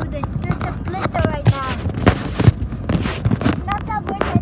this. There's a blizzard right now. It's not that winter